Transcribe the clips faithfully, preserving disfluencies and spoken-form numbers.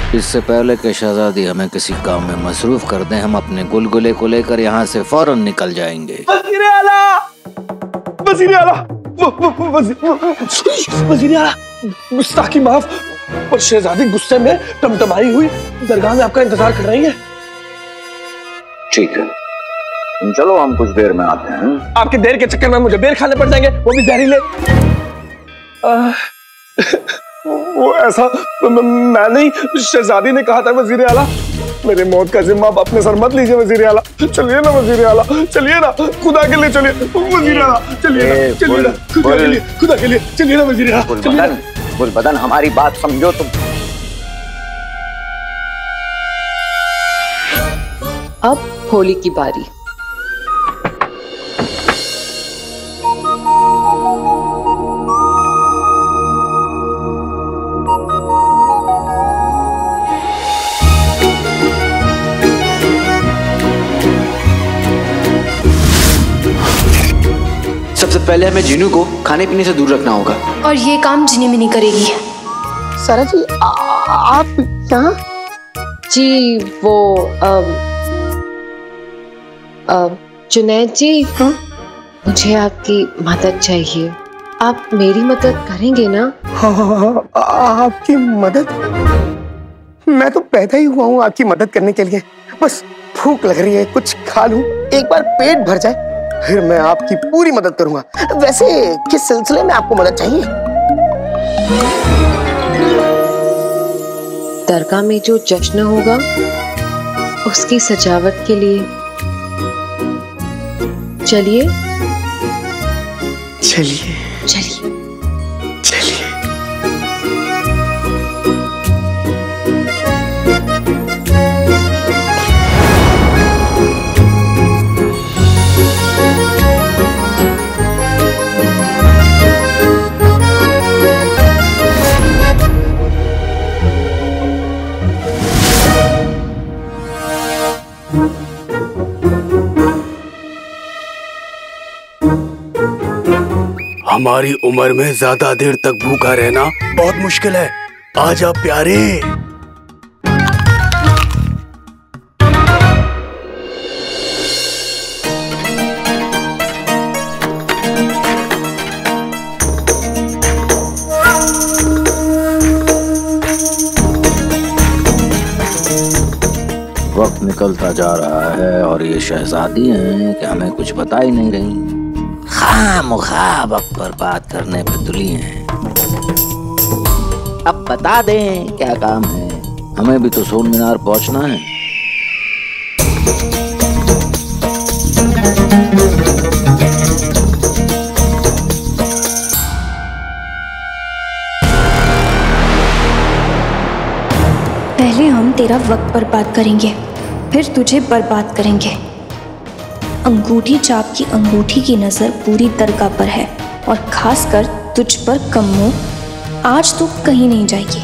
इससे पहले कि शहजादी हमें किसी काम में मसरूफ कर दें, हम अपने गुलगुले को लेकर यहाँ से फौरन निकल जाएंगे। वज़ीर आला, वज़ीर आला, वज़ीर आला, गुस्ताखी माफ, पर शहजादी गुस्से में टमटमाई हुई दरगाह में आपका इंतजार कर रही है। ठीक है, चलो हम कुछ देर में आते हैं। आपकी देर के चक्कर में मुझे बेर खाने पड़ जाएंगे, वो भी जहरीले। वो ऐसा मैं नहीं, शहजादी ने कहा था वज़ीर आला। मेरे मौत का जिम्मा आप अपने सर मत लीजिए वज़ीर आला। चलिए ना वज़ीर आला, चलिए ना, खुदा के लिए चलिए वज़ीर आला, चलिए ना, चलिए ना, खुदा के लिए, खुदा के लिए चलिए ना वज़ीर आला। गुलबदन, गुलबदन हमारी बात समझो तुम। अब होली की बारी। सबसे पहले हमें जीनू को खाने पीने से दूर रखना होगा। और ये काम जिनी मिनी करेगी। सारा जी आ, आप यहाँ? जी वो अब अब जुनैद जी, हाँ? मुझे आपकी मदद चाहिए। आप मेरी मदद करेंगे ना? हाँ, हाँ, आपकी मदद? मैं तो पैदा ही हुआ हूँ आपकी मदद करने के लिए। बस भूख लग रही है, कुछ खा लूं, एक बार पेट भर जाए, फिर मैं आपकी पूरी मदद करूंगा। वैसे किस सिलसिले में आपको मदद चाहिए? दरगाह में जो जश्न होगा उसकी सजावट के लिए। चलिए चलिए चलिए चलिए। हमारी उम्र में ज्यादा देर तक भूखा रहना बहुत मुश्किल है। आजा प्यारे। वक्त निकलता जा रहा है और ये शहजादी हैं कि हमें कुछ बता ही नहीं रही। खामखा वक्त पर बात करने पे तुली हैं। अब बता दें क्या काम है, हमें भी तो सोन मीनार पहुंचना है। पहले हम तेरा वक्त बर्बाद करेंगे, फिर तुझे बर्बाद करेंगे। अंगूठी चाप की अंगूठी की नजर पूरी दरगाह पर है और खासकर तुझ पर कम्मो, आज तो कहीं नहीं जाएगी।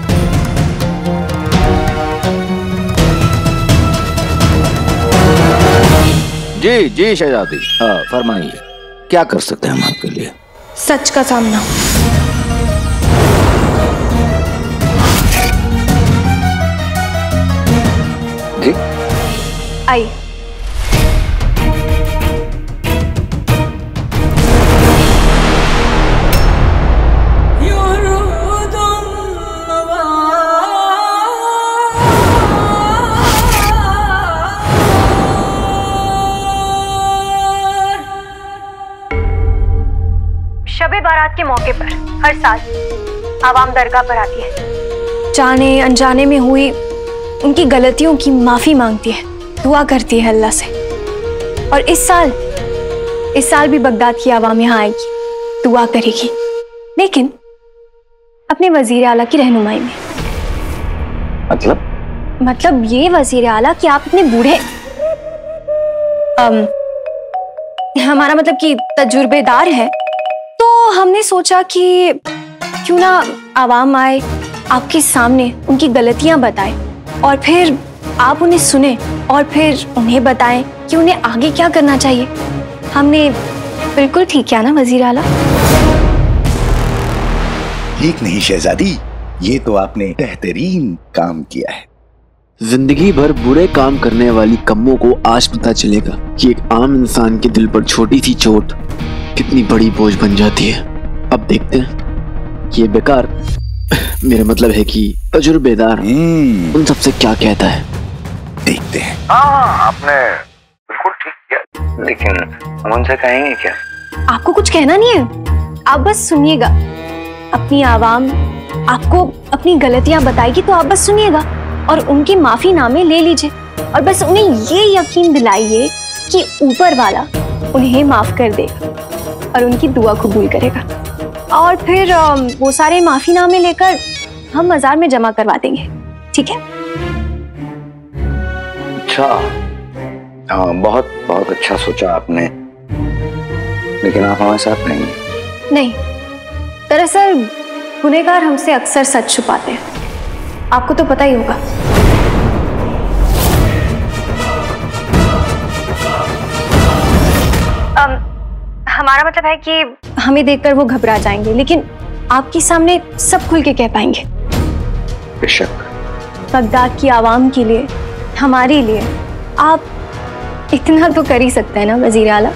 जी जी शहजादी, हाँ फरमाइए, क्या कर सकते हैं हम आपके लिए? सच का सामना। जी आई। शबे बारात के मौके पर हर साल आवाम दरगाह पर आती है, जाने अनजाने में हुई उनकी गलतियों की माफी मांगती है, दुआ करती है अल्लाह से। और इस साल इस साल भी बगदाद की आवाम यहाँ आएगी, दुआ करेगी, लेकिन अपने वजीर आला की रहनुमाई में। मतलब मतलब ये वजीर आला कि आप इतने बूढ़े, अम, हमारा मतलब कि तजुर्बेदार है, तो हमने सोचा कि क्यों ना आवाम आए, आपके सामने उनकी गलतियां बताए और फिर आप उन्हें सुने और फिर उन्हें बताएं कि उन्हें आगे क्या करना चाहिए। हमने बिल्कुल ठीक किया ना वजीर आला? ठीक नहीं शहजादी, ये तो आपने बेहतरीन काम किया है। जिंदगी भर बुरे काम करने वाली कम्मों को आज पता चलेगा कि एक आम इंसान के दिल पर छोटी सी चोट कितनी बड़ी बोझ बन जाती है। अब देखते हैं कि ये बेकार मेरा मतलब है कि तजुर्बेदार उन सबसे क्या कहता है। देखते हैं। हाँ, आपने बिल्कुल ठीक किया, लेकिन हम उनसे कहेंगे क्या? आपको कुछ कहना नहीं है, आप बस सुनिएगा। अपनी आवाम आपको अपनी गलतियां बताएगी तो आप बस सुनिएगा और उनकी माफीनामे ले लीजिए और बस उन्हें ये यकीन दिलाइए कि ऊपर वाला उन्हें माफ कर देगा और उनकी दुआ कबूल करेगा। और फिर वो सारे माफीनामे लेकर हम मजार में जमा करवा देंगे, ठीक है? अच्छा, हाँ, बहुत बहुत अच्छा सोचा आपने, लेकिन आप हमारे साथ नहीं। नहीं, दरअसल गुनहगार हमसे अक्सर सच छुपाते हैं, आपको तो पता ही होगा। um, हमारा मतलब है कि हमें देखकर वो घबरा जाएंगे, लेकिन आपके सामने सब खुल के कह पाएंगे। बेशक। बगदाद की आवाम के लिए, हमारे लिए आप इतना तो कर ही सकते हैं ना वजीर आला।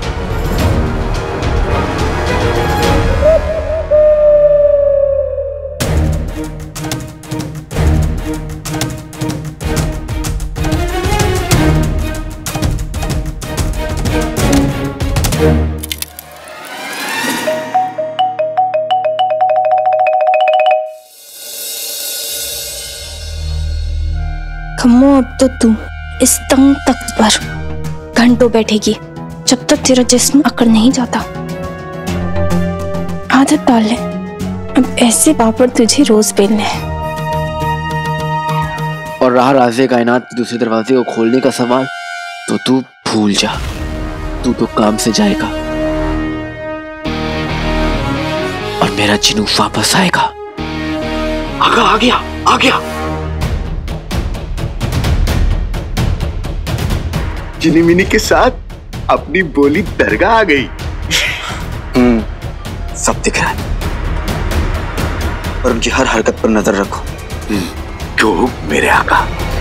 कम्मो, अब तो तू इस तंग तख्त पर घंटों बैठेगी जब तक तेरा जिस्म अकड़ नहीं जाता। आदत डाल ले, अब ऐसे पापड़ तुझे रोज बेलने हैं। और रहा राज़े कायनात के दूसरे दरवाजे को खोलने का सवाल, तो तू भूल जा, तू तो काम से जाएगा और मेरा जिन्नू वापस आएगा। आगा, आ गया, आ गया। जिनी मिनी के साथ अपनी बोली दरगाह आ गई। हम्म, सब दिख रहा है और उनकी हर हरकत पर नजर रखो। क्यों मेरे आका?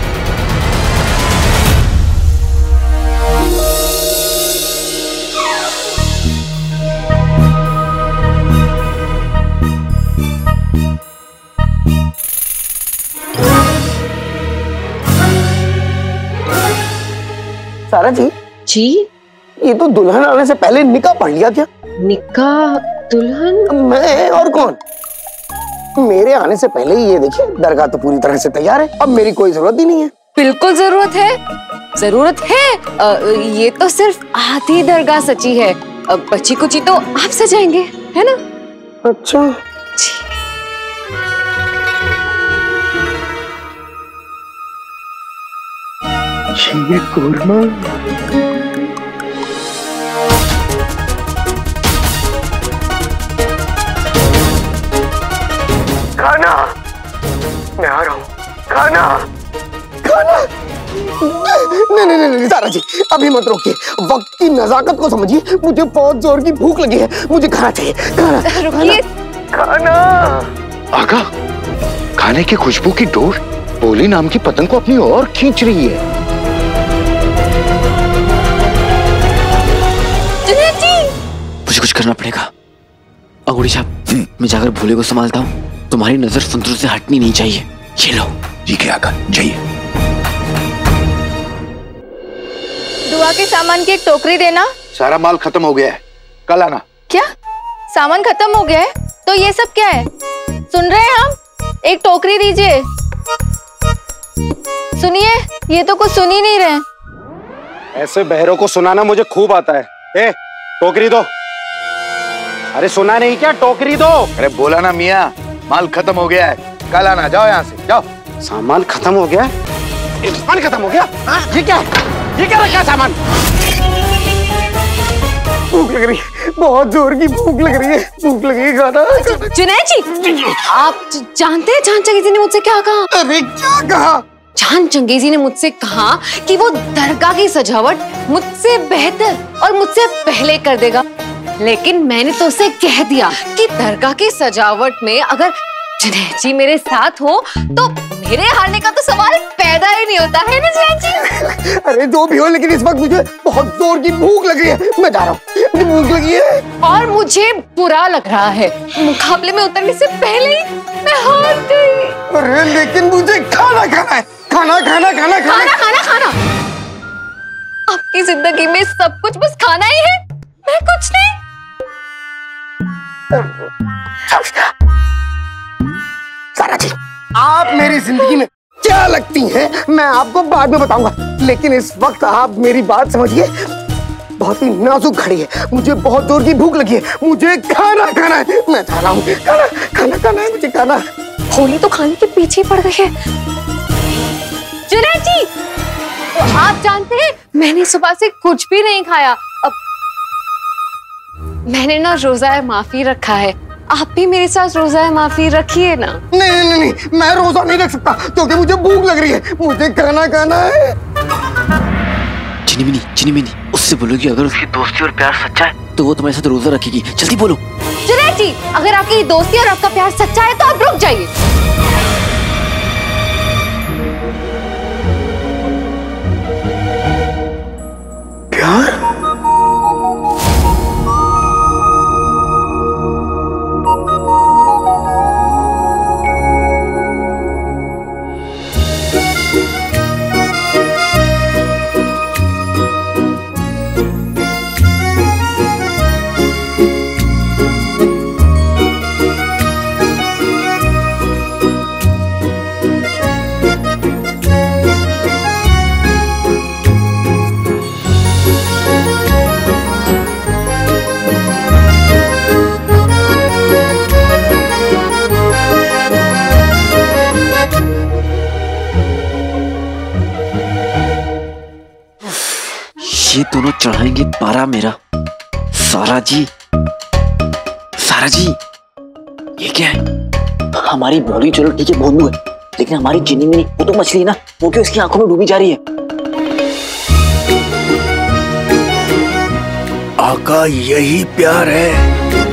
सारा जी जी, ये तो दुल्हन आने से पहले निकाह पढ़ लिया क्या? निकाह? दुल्हन? मैं और कौन? मेरे आने से पहले ही ये देखिए, दरगाह तो पूरी तरह से तैयार है, अब मेरी कोई जरूरत ही नहीं है। बिल्कुल जरूरत है, जरूरत है। आ, ये तो सिर्फ आधी दरगाह सची है, अब बची कुची तो आप सजाएंगे, है ना? अच्छा, ये कोरमा खाना, मैं आ रहा हूँ। खाना, खाना। नहीं नहीं नहीं सारा जी, अभी मत रोकिए, वक्त की नजाकत को समझिए। मुझे बहुत जोर की भूख लगी है, मुझे खाना चाहिए। खाना, रुकिए। खाना। आका, खाने की खुशबू की डोर बोली नाम की पतंग को अपनी ओर खींच रही है। मुझे कुछ करना पड़ेगा। अगुड़ी साहब, मैं जाकर भोले को संभालता हूँ, तुम्हारी नजर सुंदर से हटनी नहीं चाहिए। ये लो। ठीक है आका, जाइए। दुआ के सामान की एक टोकरी देना। सारा माल खत्म हो गया है, कल आना। क्या सामान खत्म हो गया है? तो ये सब क्या है? सुन रहे हैं हम? एक टोकरी दीजिए। सुनिए, ये तो कुछ सुन ही नहीं रहे। ऐसे बहरों को सुनाना मुझे खूब आता है। ए, टोकरी दो। अरे सुना नहीं क्या? टोकरी दो। अरे बोला ना मियाँ, माल खत्म हो गया है, कल आना। जाओ यहाँ से, जाओ। सामान खत्म हो गया? सामान खत्म हो गया? हाँ? ये क्या? ये क्या रखा सामान? भूख लग रही है, बहुत जोर की भूख लग रही है। भूख लगी, खाना। जुनैद जी, आप जानते हैं जान चंगेजी ने मुझसे क्या कहा? अरे क्या कहा? जान चंगेजी ने मुझसे कहा कि वो दरगाह की सजावट मुझसे बेहतर और मुझसे पहले कर देगा, लेकिन मैंने तो उसे कह दिया कि दरगाह की सजावट में अगर जुनैद जी मेरे साथ हो तो मेरे हारने का तो सवाल पैदा ही नहीं होता है ना जुनैद जी। अरे जो भी हो, लेकिन इस वक्त मुझे बहुत जोर की भूख लग रही है, मैं जा रहा हूँ, मुझे भूख लगी है। और मुझे बुरा लग रहा है, मुकाबले में उतरने से पहले ही मैं हार गई। अरे लेकिन मुझे खाना खाना है, खाना खाना खाना खाना खाना खाना खाना। आपकी जिंदगी में सब कुछ बस खाना ही है, मैं कुछ नहीं। सारा जी, आप मेरी जिंदगी में क्या लगती हैं मैं आपको बाद में बताऊंगा, लेकिन इस वक्त आप मेरी बात समझिए। बहुत ही नाजुक घड़ी है, मुझे बहुत जोर की भूख लगी है, मुझे खाना खाना है, मैं जा रहा हूँ। खाना खाना खाना है मुझे, खाना। होली तो खाने के पीछे पड़ गई है। जुनैद जी, तो आप जानते हैं मैंने सुबह से कुछ भी नहीं खाया। अब मैंने ना रोजा माफी रखा है, आप भी मेरे साथ रोजा माफी रखिए ना। नहीं नहीं नहीं, मैं रोजा नहीं रख सकता क्योंकि मुझे भूख लग रही है, मुझे खाना खाना है। चिनीमिनी, चिनीमिनी, उससे बोलो कि अगर उसकी दोस्ती और प्यार सच्चा है तो वो तुम्हारे साथ रोजा रखेगी। जल्दी बोलो। जुनैद जी, अगर आपकी दोस्ती और आपका प्यार सच्चा है तो आप रुक जाइए। प्यार? ये दोनों चढ़ाएंगे पारा मेरा। सारा जी, सारा जी, ये क्या है? हमारी भोली चलो ठीक है भोलू है, लेकिन हमारी चिनीमिनी वो तो मछली है ना, वो क्यों इसकी आंखों में डूबी जा रही है? आका, यही प्यार है।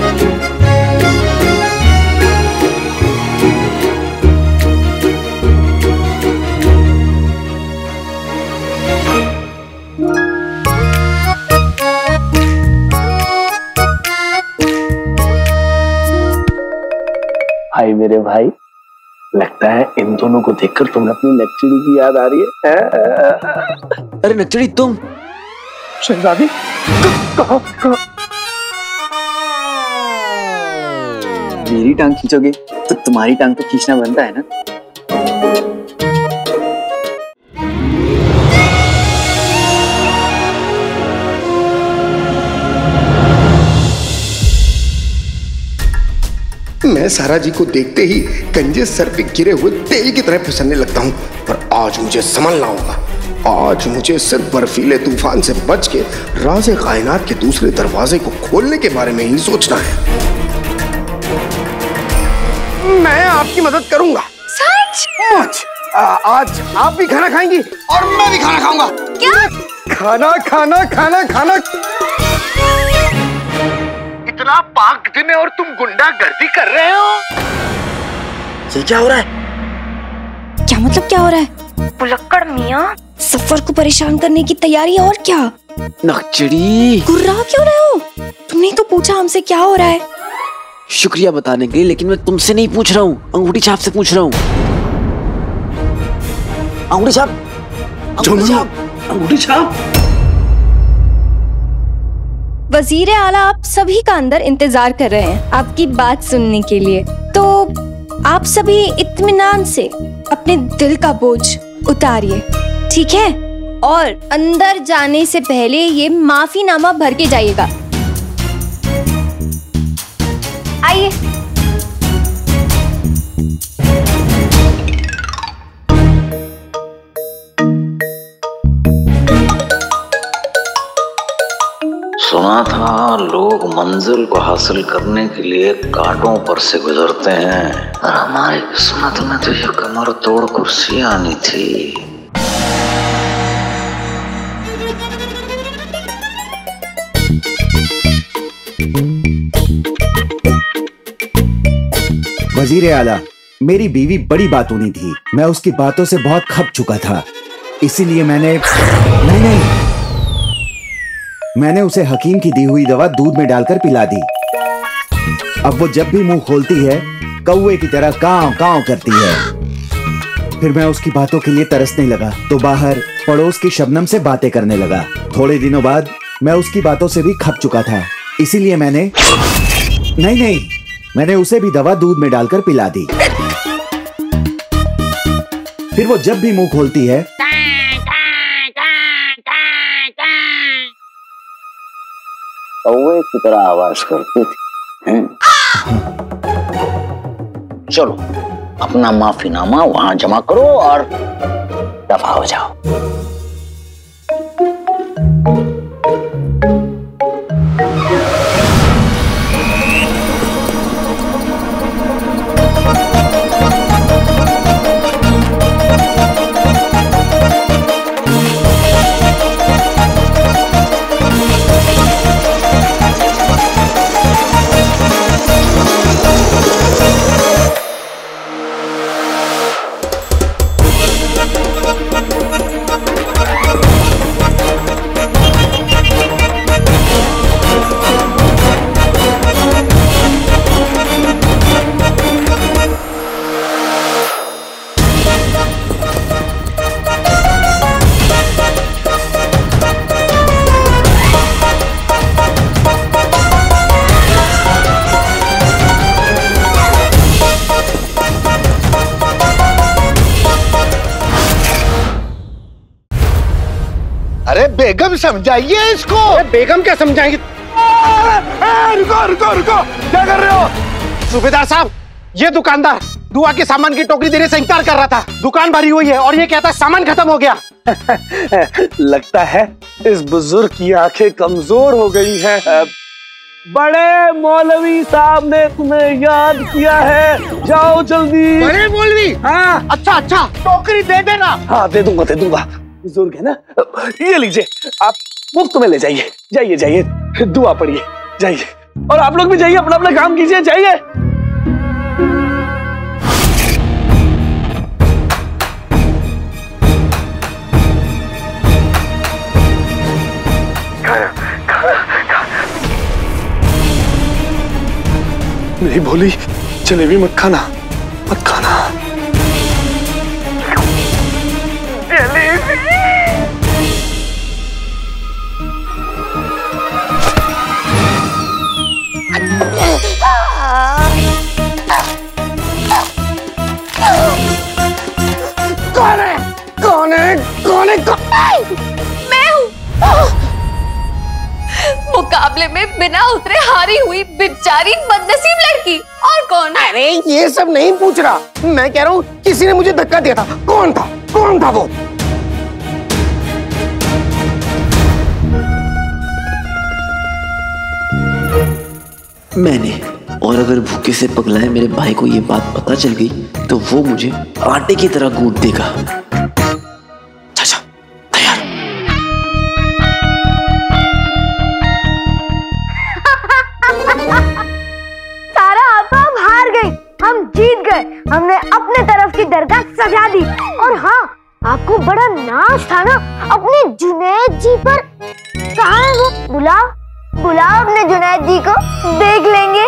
भाई मेरे भाई, लगता है इन दोनों को देखकर तुम्हें अपनी नक्चड़ी की याद आ रही है। अरे नक्चड़ी तुम? शहजादी कहाँ कहाँ? मेरी टांग खींचोगे तो तुम्हारी टांग तो खींचना बनता है ना। मैं सारा जी को देखते ही गंजे सर पे गिरे हुए तेल की तरह फिसलने लगता हूँ, पर आज मुझे संभलना होगा। आज मुझे सिर्फ बर्फीले तूफान से बच के राज़े कायनात के दूसरे दरवाजे को खोलने के बारे में ही सोचना है। मैं आपकी मदद करूंगा। सच? आज, आ, आज आप भी खाना खाएंगी और मैं भी खाना खाऊंगा। क्या? खाना खाना खाना खाना। इतना पाक दिन है और तुम गुंडागर्दी कर रहे हो? ये क्या हो रहा है? क्या मतलब क्या हो रहा है? पुलक्कड़ मियाँ, सफर को परेशान करने की तैयारी है और क्या? नक्चड़ी, गुर्रा क्यों रहे हो? तुमने तो पूछा हमसे क्या हो रहा है। शुक्रिया बताने के लिए, लेकिन मैं तुमसे नहीं पूछ रहा हूँ, अंगूठी छाप से पूछ रहा हूँ। अंगूठी छाप, अंगूठी छाप, अंगूठी छाप। वजीर आला आप सभी का अंदर इंतजार कर रहे हैं आपकी बात सुनने के लिए, तो आप सभी इत्मीनान से अपने दिल का बोझ उतारिए, ठीक है? और अंदर जाने से पहले ये माफीनामा भर के जाइएगा। आइए। सुना था लोग मंजिल को हासिल करने के लिए कांटों पर से गुजरते हैं, और हमारी किस्मत में तो ये कमर तोड़ कुर्सी आनी थी। वजीर आला, मेरी बीवी बड़ी बातूनी थी, मैं उसकी बातों से बहुत खप चुका था, इसीलिए मैंने नहीं नहीं मैंने उसे हकीम की दी हुई दवा दूध में डालकर पिला दी। अब वो जब भी मुंह खोलती है कौवे की तरह कांव कांव करती है। फिर मैं उसकी बातों के लिए तरसने लगा तो बाहर पड़ोस की शबनम से बातें करने लगा। थोड़े दिनों बाद मैं उसकी बातों से भी खप चुका था, इसीलिए मैंने नहीं नहीं मैंने उसे भी दवा दूध में डालकर पिला दी। फिर वो जब भी मुंह खोलती है कौवे की तरह आवाज करती थी। चलो अपना माफीनामा वहां जमा करो और दफा हो जाओ। अरे बेगम समझाइए इसको। अरे बेगम क्या समझाएंगे? रुको रुको रुको, क्या कर रहे हो? सूबेदार साहब, ये दुकानदार दुआ के सामान की टोकरी देने से इनकार कर रहा था। दुकान भरी हुई है और ये कहता है सामान खत्म हो गया। लगता है इस बुजुर्ग की आंखें कमजोर हो गई हैं। बड़े मौलवी साहब ने तुम्हें याद किया है, जाओ जल्दी। बड़े मौलवी? हाँ। अच्छा अच्छा, टोकरी दे देना। हाँ दे दूंगा दे दूंगा। बुजुर्ग है ना, ये लीजिए, आप मुफ्त में ले जाइए। जाइए जाइए, दुआ पढ़िए, जाइए। और आप लोग भी जाइए, अपना अपना काम कीजिए, जाइए। मेरी भोली, जलेबी मत खाना, मत खाना। जलेबी। कौन है? कौन है? कौन है? कौन? मैं हूँ। मुकाबले में बिना उतरे हारी हुई बेचारी बदनसीब लड़की। और कौन? अरे ये सब नहीं पूछ रहा, मैं कह रहा हूँ किसी ने मुझे धक्का दिया था। कौन था? कौन था वो? मैंने। और अगर भूखे से पगलाए मेरे भाई को ये बात पता चल गई तो वो मुझे आटे की तरह कूट देगा। चाचा तैयार। सारा आपा हम हार गए, हम जीत गए। हमने अपने तरफ की दरगाह सजा दी। और हाँ, आपको बड़ा नाज था ना अपने जुनैद जी पर। कहाँ है वो? बुलाओ बुलाओ अपने जुनैद जी को, देख लेंगे।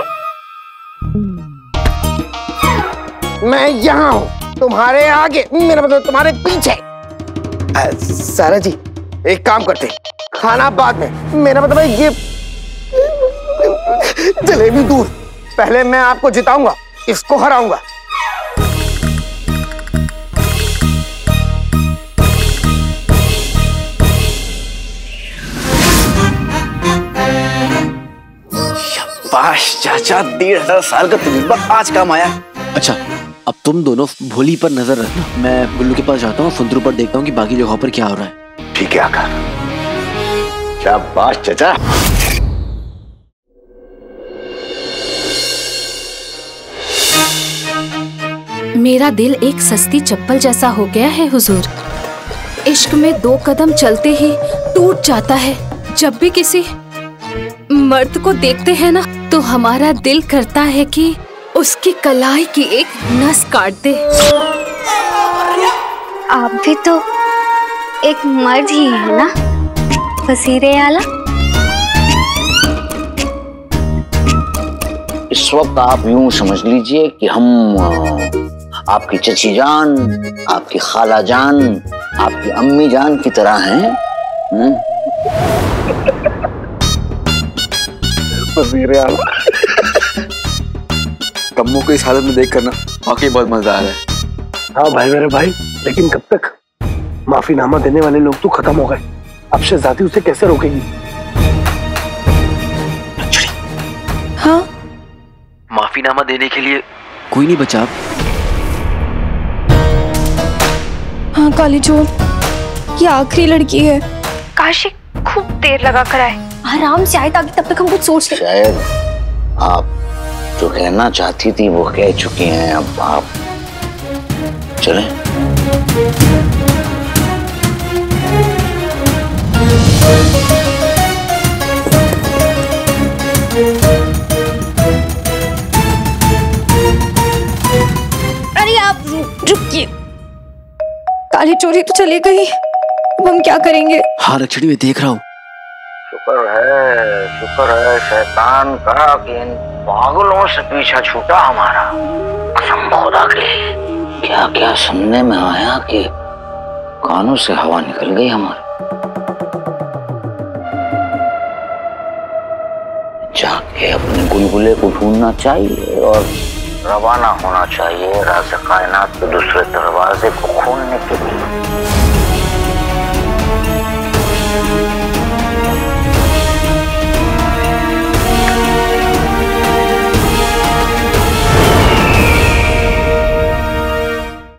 मैं यहाँ हूँ, तुम्हारे आगे, मेरा मतलब तुम्हारे पीछे। आ, सारा जी एक काम करते, खाना बाद में, मेरा मतलब है ये जलेबी दूर। पहले मैं आपको जिताऊंगा, इसको हराऊंगा। शाबाश चाचा, डेढ़ हजार साल का तजुर्बा आज काम आया। अच्छा, अब तुम दोनों भोली पर नजर रखना, मैं गुल्लू के पास जाता हूँ, फुंदरू पर देखता हूँ कि बाकी जगहों पर क्या हो रहा है। ठीक है आका। शाबाश चाचा। मेरा दिल एक सस्ती चप्पल जैसा हो गया है हुजूर। इश्क में दो कदम चलते ही टूट जाता है। जब भी किसी मर्द को देखते हैं ना तो हमारा दिल करता है कि उसकी कलाई की एक नस काट दे। आप भी तो एक मर्द ही है ना वजीर आला? इस वक्त आप यूं समझ लीजिए कि हम आपकी चची जान, आपकी खाला जान, आपकी अम्मी जान की तरह हैं। वजीर आला, कम्मों को इस हालत में देख करना वाकई बहुत मजा आ रहा है। हाँ भाई मेरे भाई, लेकिन कब तक? माफीनामा देने वाले लोग तो खत्म हो गए, अब शहजादी उसे कैसे रोकेगी? हाँ, माफीनामा देने के लिए कोई नहीं बचा। हाँ काली चोर, ये आखिरी लड़की है। काशी खूब देर लगा कर आए, आराम से आए ताकि तब तक हम कुछ सोच ले। शायद आप जो कहना चाहती थी वो कह चुकी हैं, अब आप चलें। अरे आप रुकिए, काली चोरी तो चली गई, अब हम क्या करेंगे? हाँ रक्षड़ी, मैं देख रहा हूँ। शुक्र है, शुक्र है शैतान का कि इन पागलों से पीछा छूटा हमारा। कसम खुदा की, क्या क्या सुनने में आया कि कानों से हवा निकल गई हमारी। जाके अपने गुलगुले को ढूंढना चाहिए और रवाना होना चाहिए राज़ कायनात के दूसरे दरवाजे को खोलने के लिए।